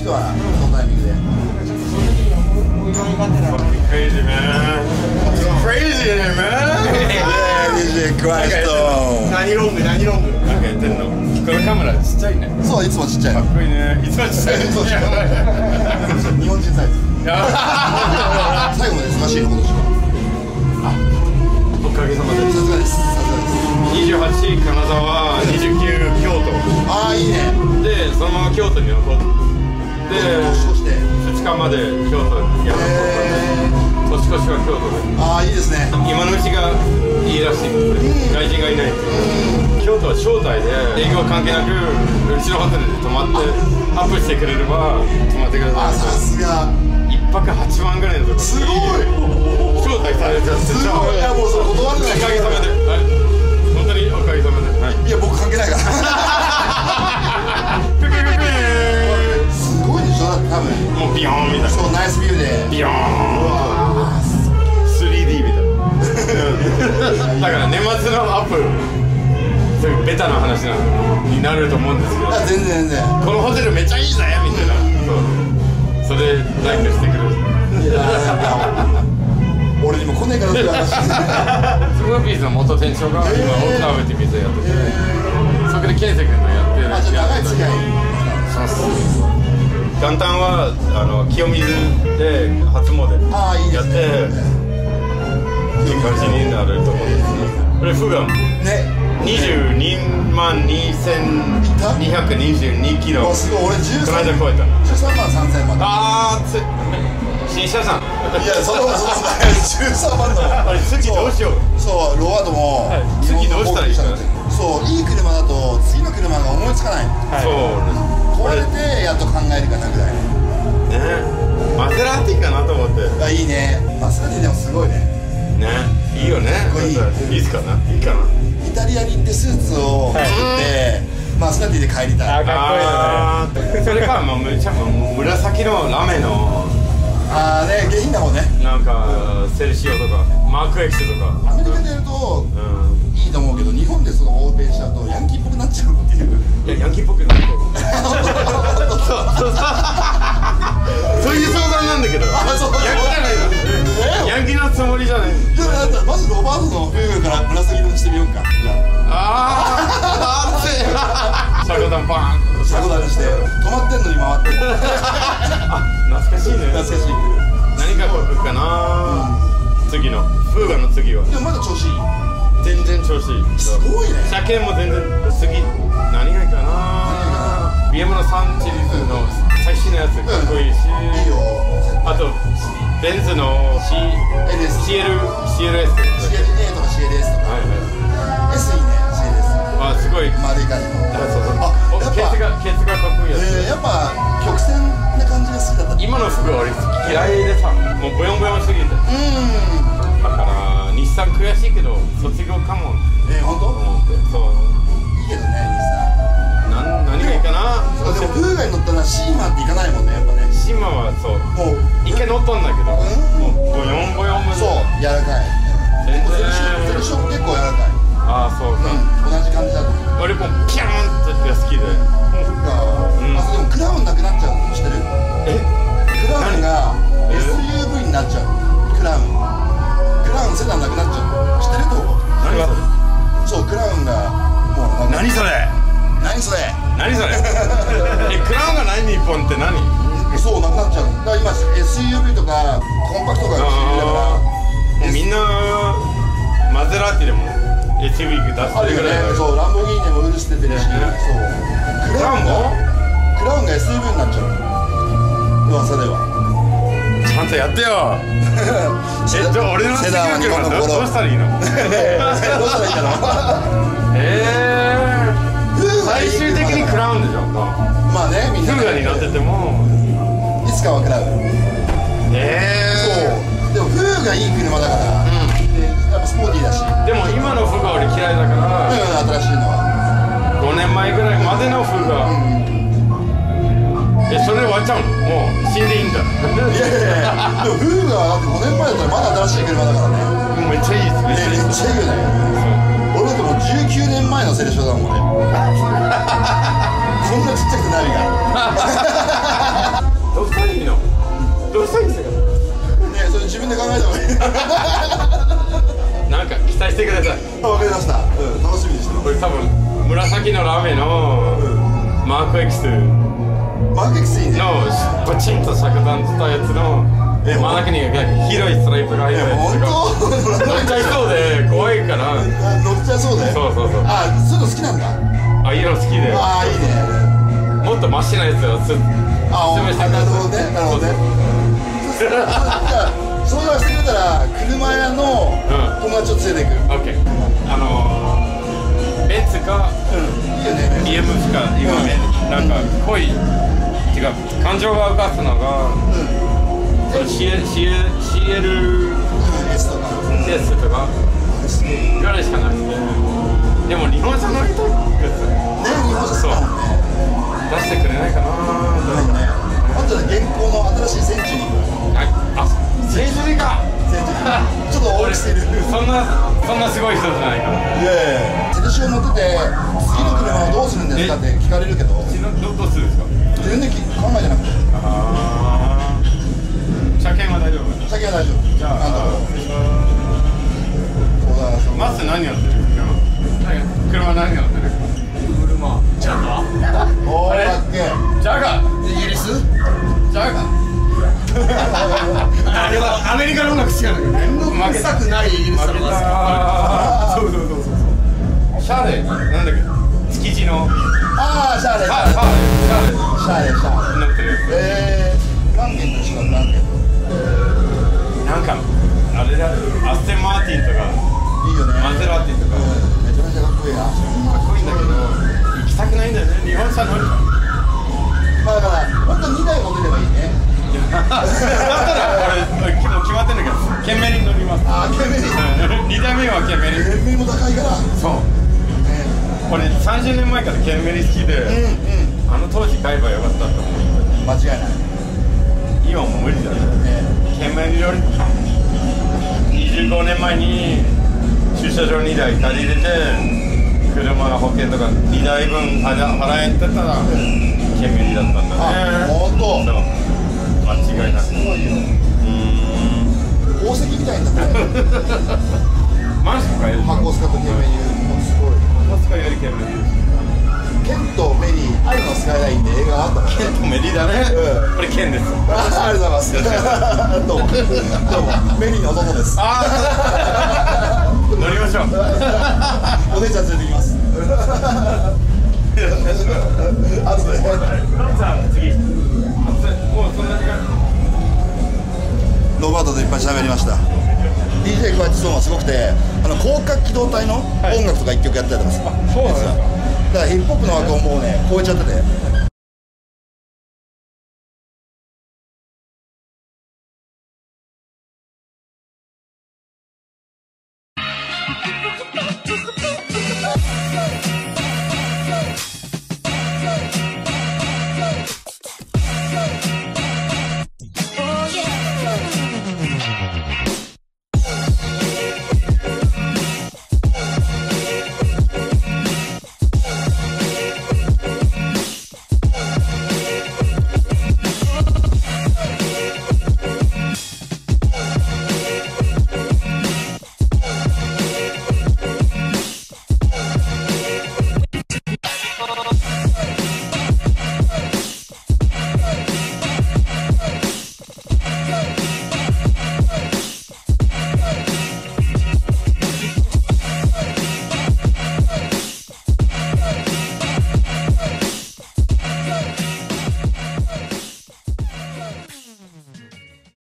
人はそのタイミングで。 Crazy man. Crazy man. DJ Christ。 何ロング何ロング。 なんかやってんの。このカメラちっちゃいね。 そういつもちっちゃい。 かっこいいね。いつもちっちゃい。 日本人サイズ。最後まで忙しいの今年は。 おかげさまで。 さすがです。さすがです。 28金沢、29京都。 ああいいね。 でそのまま京都に残って。で2日まで京都にやる。年越しは京都で。 ああいいですね。 今のうちがいいらしい。外人がいない。京都は招待で営業関係なくうちのホテルで泊まってアップしてくれれば泊まってくれた。 あさすが。 1泊8万ぐらいのところ。 すごい。 招待されちゃって。 すごい。いやもうそれ断れない。 おかげさまで。本当におかげさまで。 いや僕関係ないから。すごいでしょだって多分。 もうビヨーンみたいな。 そうナイスビューで。 ビヨーン。3D みたいな。だから年末のアップ。そういうベタな話になると思うんですけど。 全然全然。 このホテルめっちゃいいぜみたいな。それライクしてくれる。 俺にも来ねえからって話。 スムーピーズの元店長が今沖縄って店やってて、そこでケンセ君のやってる。 あじゃあ長い付き合い。 元旦は清水で初詣やっていい感じになると思うんです。これフガンね。 22万2222キロ。 すごい俺13。 この間超えた。 13万3000万。 ああ新車さん。 いやその13万の。 あれ次どうしよう。 そうロワードも。 次どうしたらいいか。 そういい車だと次の車が思いつかない。 そう壊れてやっと考えるかなぐらい。 ねマセラティかなと思って。 あいいね。マセラティでもすごいね。 ねいいよね。いいっすかな。いいかな。 イタリアに行ってスーツを作ってマセラティで帰りたい。 あかっこいいよね。 それか紫のラメのああね下品だもんね。 なんかセルシオとかマーク X とか。 アメリカでやるといいと思うけど日本でその欧米しちゃうとヤンキーっぽくなっちゃうっていう。 いやヤンキーっぽくなっちゃう。そういう相談なんだけど。ヤンキーじゃないの。ヤンキーのつもりじゃない。 いやだったらまずロバートのフーグから紫色にしてみようか。 ああ熱い。シャコダンパーン。 シャコダンして止まってんのに回ってる。 懐かしいね。 懐かしい。 何が来るかな。次のフーガの次は。 でもまだ調子いい。 全然調子いい。 すごいね。 車検も全然次何がいいかな。BM の3シリーズの最新のやつかっこいいし。 いいよ。 あとベンツの CLS。CLA とか CLS とか。S いいね CLS。 あすごい丸い感じの。 そうそう。 あやっぱケツがかっこいいやつ。 やっぱ曲線な感じが好きだった。 今の服は俺嫌いでさ、もうボヨンボヨンすぎて。だから日産悔しいけど卒業かも。 本当？ 思って。そう。 いいけどね日産。 何がいいかな。 でもフーガに乗ったらシーマンっていかないもんねやっぱね。 シーマはそう。 もう一回乗ったんだけど、もうボヨンボヨン。 そう柔らかい。 全然。 セルション結構柔らかい。 ああそうか。 同じ感じだと思う。 俺もピャーンってが好きで。 あでもクラウンなくなっちゃうの知ってる？クラウンが SUV になっちゃう。クラウンセダンなくなっちゃう。知ってると思う？ 何それ？ そうクラウンがもう何それ？ 何それ？ 何それ？クラウンがない日本って何？ そうなくなっちゃう。だから今 SUV とかコンパクトが主流だから。 もうみんなマゼラティでも SUV 出してるぐらいだよ。 そうランボギーニもウルス出てるし、そうクラウンが SUV になっちゃう。噂では。 ちゃんとやってよ。俺のセダンはどうしたらいいの？ どうしたらいいかな。 最終的にクラウンでしょ。 まあねみんな。 フーガに乗っててもいつかはクラウン。そう。でもフーガいい車だから。やっぱスポーティーだし。 でも今のフーガ俺嫌いだから。 新しいのは。 5年前ぐらいまでのフーガ。それで終わっちゃうの？もう死んでいいんだ。 いやいやいや。でもフーガだって5年前だったらまだ新しい車だからね。 めっちゃいいですね。 めっちゃいいよね。俺だってもう19年前のセレショだもんね。こんなちっちゃくてナビが。 多分紫のラメのマーク X マーク X いいね。 のパチンと着弾したやつの真ん中に広いストライプが入ったやつが本当？ 乗っちゃいそうで怖いから乗っちゃいそうで。 そうそうそう。 あ、そういうの好きなんだ。 あ、色好きでああ、いいね。 もっとマシなやつをあ、なるほどね、なるほどね。じゃあ相談してくれたら車屋の友達を連れていく。 オッケー。ベンツかいいよね。 BM か今ねなんか濃いっていうか感情が浮かすのがその CL S とか。 S とかぐらいしかなくて、でも日本車乗りたいですね、日本車好きだもんね。 出してくれないかな。 ないね。あとで現行の新しいセンチュリー。 あ、センチュリーか。 センチュリー。ちょっと大きすぎる。 そんなすごい人じゃないから。 いやいや。セルシオ乗ってて次の車をどうするんですかって聞かれるけど。 どうするんですか。 全然考えてなくて。 ああ。車検は大丈夫。 車検は大丈夫。 じゃあ。マス何やってる？車何やってる？ 車ジャガおー、かっけー。 ジャガイギリスジャガあれはアメリカの音楽好きなんだけど面倒くさくないイギリスの音楽好き。そうそうそうそう。 シャーレなんだっけ築地のあー、シャーレシャーレ乗ってる。 ランゲンと一緒だ、ランゲンと。 なんかあれだアステンマーティンとかいいよね。 マセラティとかめちゃめちゃかっこいいな。 かっこいいんだけど行きたくないんだよね。日本車乗るまあだから本当に2台持てればいいね。 だったら俺もう決まってんだけどケンメリに乗ります。 あー、ケンメリ。 2台目はケンメリ。 ケンメリも高いから。 そう俺30年前からケンメリ好きで、あの当時買えばよかったと思う。 間違いない。 今もう無理だね。ケンメリより25年前に駐車場2台借りれて車の保険とか2台分払えてたらケンメリだったんだね。 あ、ほんと。 そう間違いなくすごいよ。宝石みたいになってる。 マジかよ。 箱スカとケンメリもすごい。 マスカよりケンメリです。 ケンとメリー、愛のスカイラインで映画があったもんね。 ケンとメリだね。これケンです。 ありがとうございます。どうもメリーの弟です。 乗りましょう。 お姉ちゃん連れてきます。あとで。 さあ次。もうそんな時間。 ノーバートでいっぱい喋りました。DJ クワイトストーンはすごくて、広角機動隊の音楽とか一曲やったりとかする。 そうなんですか。 だからヒップホップの枠をもうね超えちゃってて。